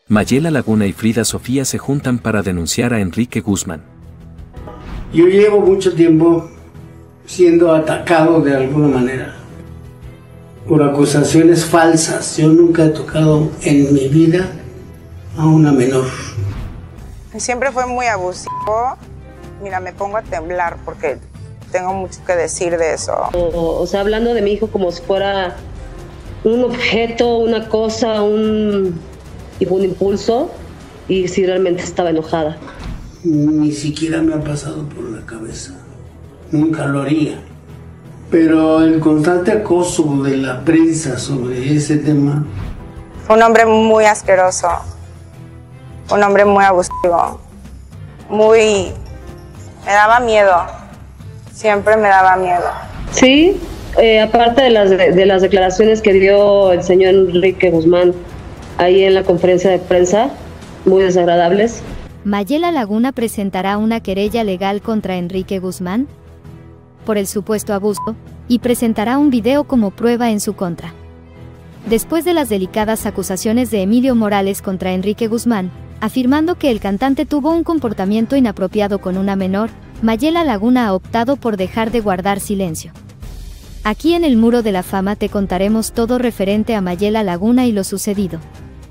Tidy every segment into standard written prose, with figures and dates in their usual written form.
Mayela Laguna y Frida Sofía se juntan para denunciar a Enrique Guzmán. Yo llevo mucho tiempo siendo atacado de alguna manera por acusaciones falsas. Yo nunca he tocado en mi vida a una menor. Siempre fue muy abusivo. Mira, me pongo a temblar porque tengo mucho que decir de eso. O sea, hablando de mi hijo como si fuera un objeto, una cosa, un impulso, y si realmente estaba enojada. Ni siquiera me ha pasado por la cabeza. Nunca lo haría. Pero el constante acoso de la prensa sobre ese tema... Fue un hombre muy asqueroso. Un hombre muy abusivo. Me daba miedo. Siempre me daba miedo. Sí, aparte de las declaraciones que dio el señor Enrique Guzmán ahí en la conferencia de prensa, muy desagradables. ¿Mayela Laguna presentará una querella legal contra Enrique Guzmán por el supuesto abuso y presentará un video como prueba en su contra? Después de las delicadas acusaciones de Emilio Morales contra Enrique Guzmán, afirmando que el cantante tuvo un comportamiento inapropiado con una menor, Mayela Laguna ha optado por dejar de guardar silencio. Aquí en el Muro de la Fama te contaremos todo referente a Mayela Laguna y lo sucedido.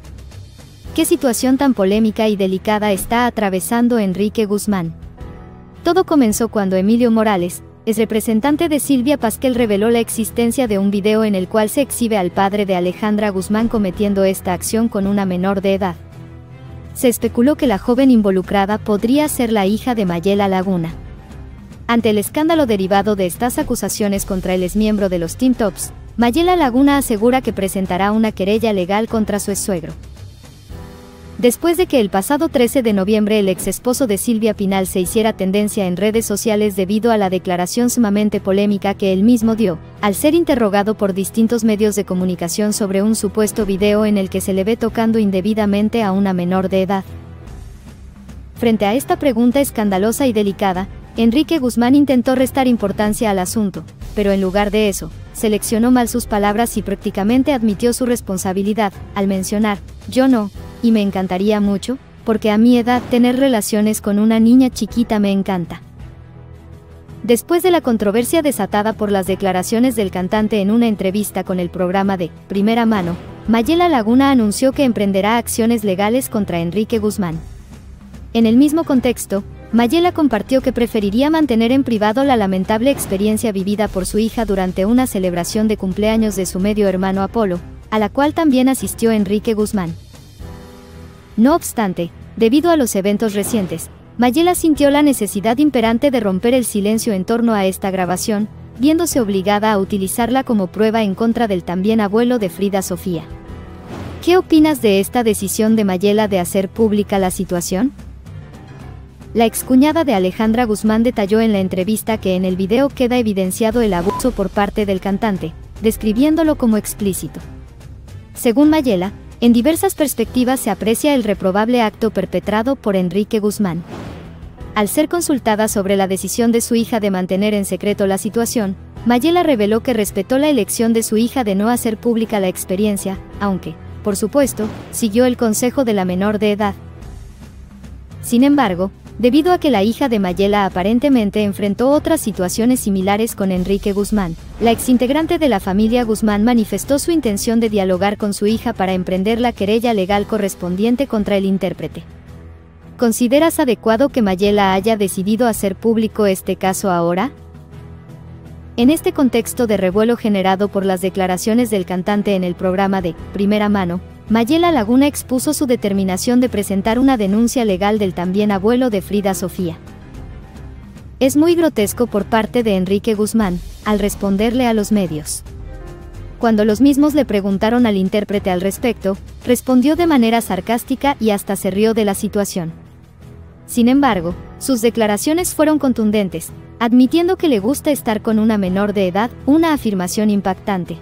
¿Qué situación tan polémica y delicada está atravesando Enrique Guzmán? Todo comenzó cuando Emilio Morales, ex representante de Silvia Pasquel, reveló la existencia de un video en el cual se exhibe al padre de Alejandra Guzmán cometiendo esta acción con una menor de edad. Se especuló que la joven involucrada podría ser la hija de Mayela Laguna. Ante el escándalo derivado de estas acusaciones contra el exmiembro de los Teen Tops, Mayela Laguna asegura que presentará una querella legal contra su exsuegro. Después de que el pasado 13 de noviembre el ex esposo de Silvia Pinal se hiciera tendencia en redes sociales debido a la declaración sumamente polémica que él mismo dio, al ser interrogado por distintos medios de comunicación sobre un supuesto video en el que se le ve tocando indebidamente a una menor de edad. Frente a esta pregunta escandalosa y delicada, Enrique Guzmán intentó restar importancia al asunto, pero en lugar de eso, seleccionó mal sus palabras y prácticamente admitió su responsabilidad, al mencionar: "Yo no, y me encantaría mucho, porque a mi edad tener relaciones con una niña chiquita me encanta". Después de la controversia desatada por las declaraciones del cantante en una entrevista con el programa de Primera Mano, Mayela Laguna anunció que emprenderá acciones legales contra Enrique Guzmán. En el mismo contexto, Mayela compartió que preferiría mantener en privado la lamentable experiencia vivida por su hija durante una celebración de cumpleaños de su medio hermano Apolo, a la cual también asistió Enrique Guzmán. No obstante, debido a los eventos recientes, Mayela sintió la necesidad imperante de romper el silencio en torno a esta grabación, viéndose obligada a utilizarla como prueba en contra del también abuelo de Frida Sofía. ¿Qué opinas de esta decisión de Mayela de hacer pública la situación? La excuñada de Alejandra Guzmán detalló en la entrevista que en el video queda evidenciado el abuso por parte del cantante, describiéndolo como explícito. Según Mayela, en diversas perspectivas se aprecia el reprobable acto perpetrado por Enrique Guzmán. Al ser consultada sobre la decisión de su hija de mantener en secreto la situación, Mayela reveló que respetó la elección de su hija de no hacer pública la experiencia, aunque, por supuesto, siguió el consejo de la menor de edad. Sin embargo, debido a que la hija de Mayela aparentemente enfrentó otras situaciones similares con Enrique Guzmán, la exintegrante de la familia Guzmán manifestó su intención de dialogar con su hija para emprender la querella legal correspondiente contra el intérprete. ¿Consideras adecuado que Mayela haya decidido hacer público este caso ahora? En este contexto de revuelo generado por las declaraciones del cantante en el programa de Primera Mano, Mayela Laguna expuso su determinación de presentar una denuncia legal del también abuelo de Frida Sofía. Es muy grotesco por parte de Enrique Guzmán, al responderle a los medios. Cuando los mismos le preguntaron al intérprete al respecto, respondió de manera sarcástica y hasta se rió de la situación. Sin embargo, sus declaraciones fueron contundentes, admitiendo que le gusta estar con una menor de edad, una afirmación impactante.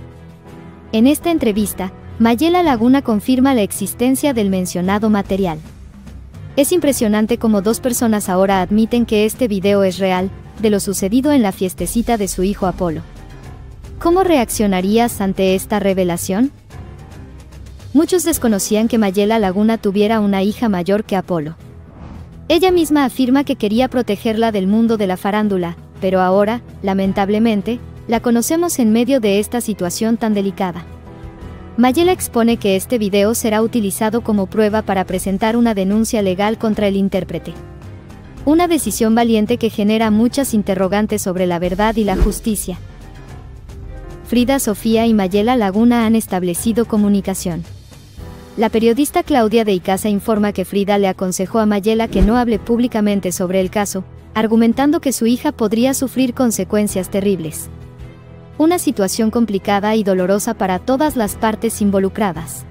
En esta entrevista, Mayela Laguna confirma la existencia del mencionado material. Es impresionante cómo dos personas ahora admiten que este video es real, de lo sucedido en la fiestecita de su hijo Apolo. ¿Cómo reaccionarías ante esta revelación? muchos desconocían que Mayela Laguna tuviera una hija mayor que Apolo. Ella misma afirma que quería protegerla del mundo de la farándula, pero ahora, lamentablemente, la conocemos en medio de esta situación tan delicada. Mayela expone que este video será utilizado como prueba para presentar una denuncia legal contra el intérprete. Una decisión valiente que genera muchas interrogantes sobre la verdad y la justicia. Frida Sofía y Mayela Laguna han establecido comunicación. La periodista Claudia de Icaza informa que Frida le aconsejó a Mayela que no hable públicamente sobre el caso, argumentando que su hija podría sufrir consecuencias terribles. Una situación complicada y dolorosa para todas las partes involucradas.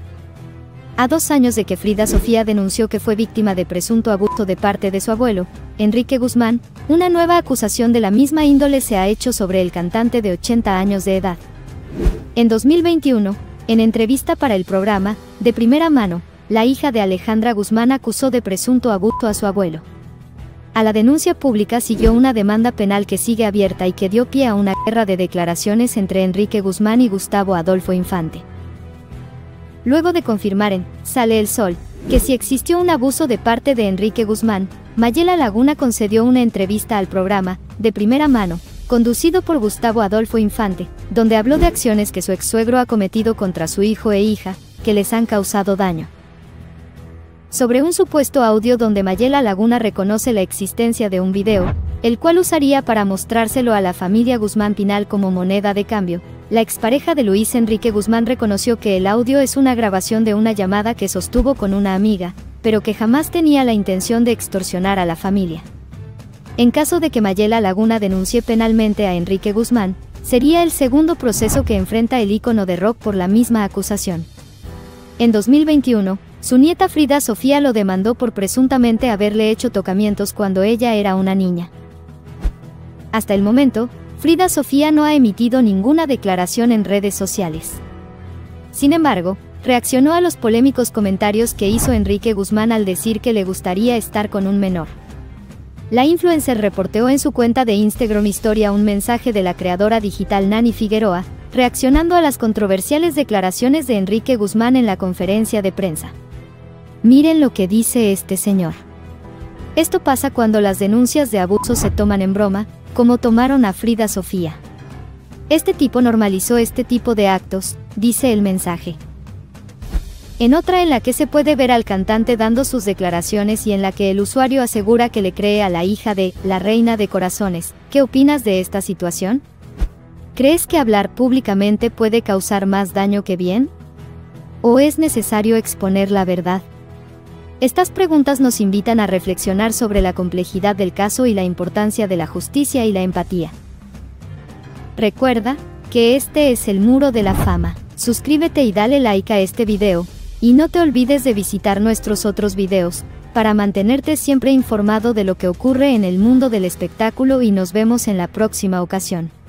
A 2 años de que Frida Sofía denunció que fue víctima de presunto abuso de parte de su abuelo, Enrique Guzmán, una nueva acusación de la misma índole se ha hecho sobre el cantante de 80 años de edad. En 2021, en entrevista para el programa, De Primera Mano, la hija de Alejandra Guzmán acusó de presunto abuso a su abuelo. A la denuncia pública siguió una demanda penal que sigue abierta y que dio pie a una guerra de declaraciones entre Enrique Guzmán y Gustavo Adolfo Infante. Luego de confirmar en Sale el Sol que sí existió un abuso de parte de Enrique Guzmán, Mayela Laguna concedió una entrevista al programa De Primera Mano, conducido por Gustavo Adolfo Infante, donde habló de acciones que su ex-suegro ha cometido contra su hijo e hija, que les han causado daño. Sobre un supuesto audio donde Mayela Laguna reconoce la existencia de un video, el cual usaría para mostrárselo a la familia Guzmán Pinal como moneda de cambio, la expareja de Luis Enrique Guzmán reconoció que el audio es una grabación de una llamada que sostuvo con una amiga, pero que jamás tenía la intención de extorsionar a la familia. En caso de que Mayela Laguna denuncie penalmente a Enrique Guzmán, sería el segundo proceso que enfrenta el ícono de rock por la misma acusación. En 2021, su nieta Frida Sofía lo demandó por presuntamente haberle hecho tocamientos cuando ella era una niña. Hasta el momento, Frida Sofía no ha emitido ninguna declaración en redes sociales. Sin embargo, reaccionó a los polémicos comentarios que hizo Enrique Guzmán al decir que le gustaría estar con un menor. La influencer reporteó en su cuenta de Instagram Historia un mensaje de la creadora digital Nani Figueroa, reaccionando a las controversiales declaraciones de Enrique Guzmán en la conferencia de prensa. Miren lo que dice este señor. Esto pasa cuando las denuncias de abuso se toman en broma, como tomaron a Frida Sofía. Este tipo normalizó este tipo de actos, dice el mensaje. En otra en la que se puede ver al cantante dando sus declaraciones y en la que el usuario asegura que le cree a la hija de la reina de corazones. ¿Qué opinas de esta situación? ¿Crees que hablar públicamente puede causar más daño que bien? ¿O es necesario exponer la verdad? Estas preguntas nos invitan a reflexionar sobre la complejidad del caso y la importancia de la justicia y la empatía. Recuerda que este es el Muro de la Fama. Suscríbete y dale like a este video, y no te olvides de visitar nuestros otros videos, para mantenerte siempre informado de lo que ocurre en el mundo del espectáculo y nos vemos en la próxima ocasión.